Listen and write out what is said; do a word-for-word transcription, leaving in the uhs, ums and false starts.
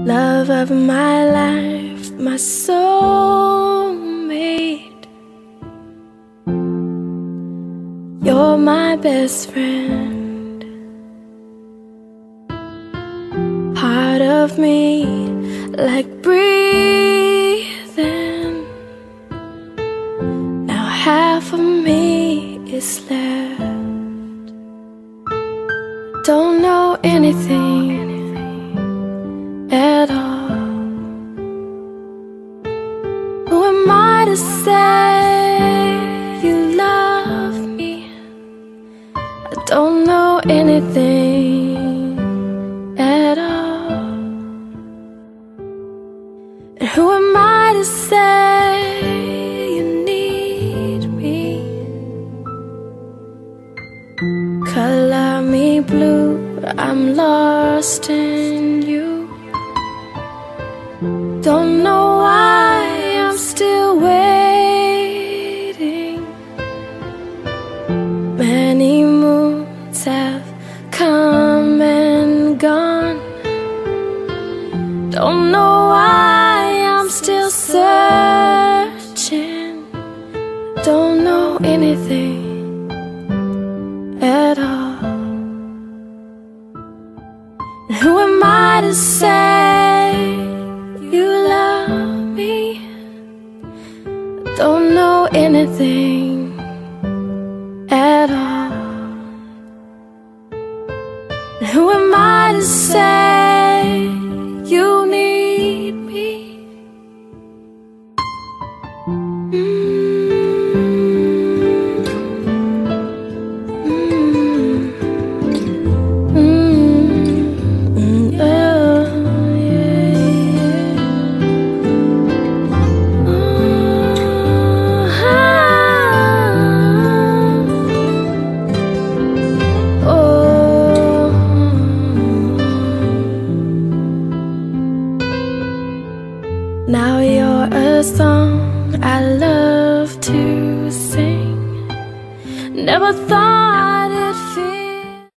love of my life, my soulmate. You're my best friend, part of me like breathing. Now half of me is left. Don't know anything at all. Who am I to say you love me? I don't know anything at all. And who am I to say you need me? Color me blue, I'm lost in you. Don't know why I'm still waiting. Many moons have come and gone. Don't know why I'm still searching. Don't know anything at all. And who am I to say you love me? I don't know anything at all. And who am I to say you need me? Mm. Now you're a song I love to sing. Never thought